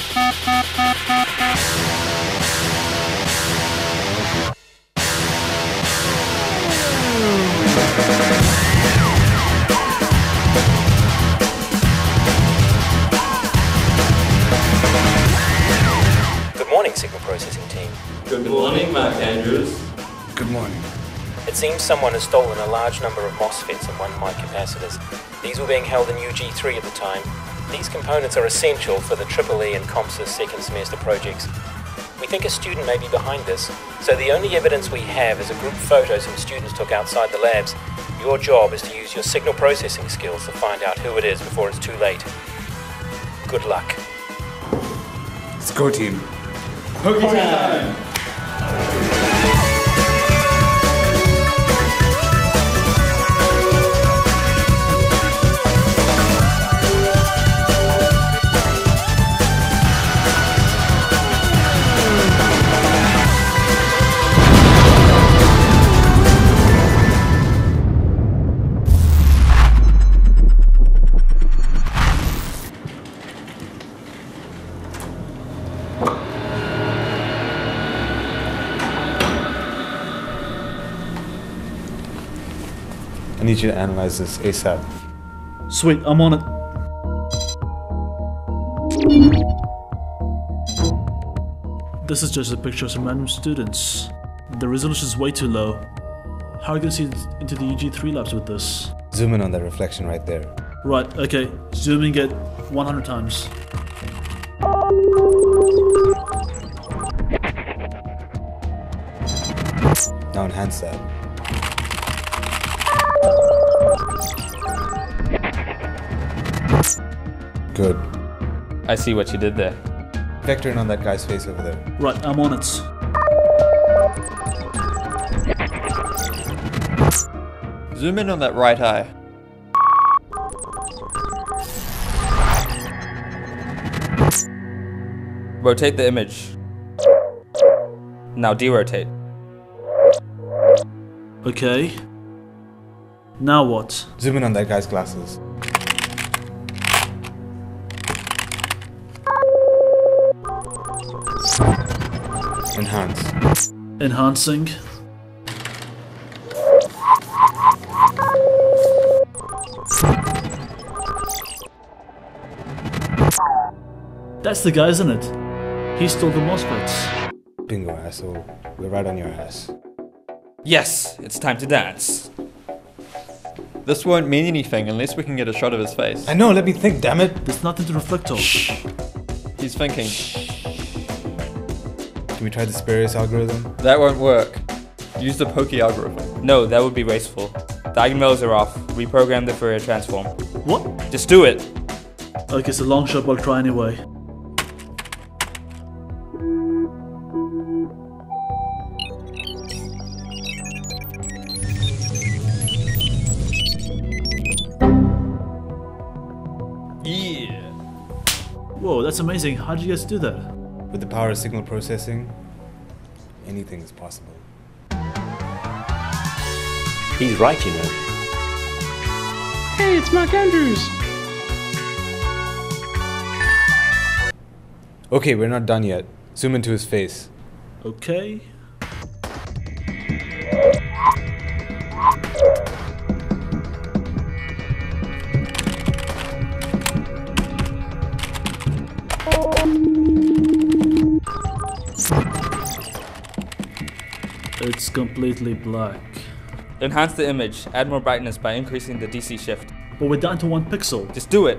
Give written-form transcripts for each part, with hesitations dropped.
Good morning, signal processing team. Good morning, Mark Andrews. Good morning. It seems someone has stolen a large number of MOSFETs and 1 mic capacitors. These were being held in UG3 at the time. These components are essential for the EEE and COMSIS second semester projects. We think a student may be behind this, so the only evidence we have is a group photo some students took outside the labs. Your job is to use your signal processing skills to find out who it is before it's too late. Good luck. Let's go, team. Pokey time! I need you to analyze this ASAP. Sweet, I'm on it. This is just a picture of some random students. The resolution is way too low. How are you gonna see into the UG3 labs with this? Zoom in on that reflection right there. Right, okay. Zooming it 100 times. Now enhance that. Good. I see what you did there. Vector in on that guy's face over there. Right, I'm on it. Zoom in on that right eye. Rotate the image. Now derotate. Okay. Now what? Zoom in on that guy's glasses. Enhance. Enhancing. That's the guy, isn't it? He stole the MOSFETs. Bingo, asshole. We're right on your ass. Yes, it's time to dance. This won't mean anything unless we can get a shot of his face. I know, let me think, damn it. There's nothing to reflect on. He's thinking. Can we try the spurious algorithm? That won't work. Use the pokey algorithm. No, that would be wasteful. The eigenvalues are off. Reprogram the Fourier transform. What? Just do it. Okay, it's a long shot, but I'll try anyway. Yeah. Whoa, that's amazing. How did you guys do that? With the power of signal processing, anything is possible. He's right, you know. Hey, it's Mark Andrews! Okay, we're not done yet. Zoom into his face. Okay. It's completely black. Enhance the image. Add more brightness by increasing the DC shift. But we're down to 1 pixel. Just do it.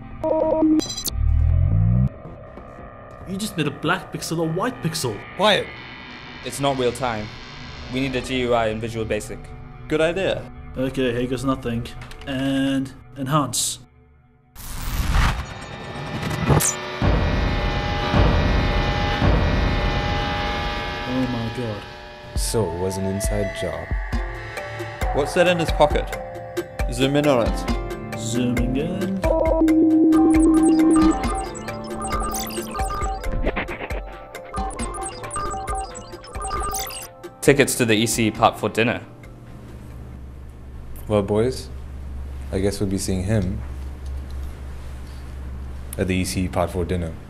You just made a black pixel a white pixel. Quiet! It's not real time. We need a GUI in Visual Basic. Good idea. Okay, here goes nothing. And enhance. Oh my god. So, it was an inside job. What's that in his pocket? Zoom in on it. Zooming in. Tickets to the ECE Part 4 dinner. Well, boys, I guess we'll be seeing him at the ECE Part 4 dinner.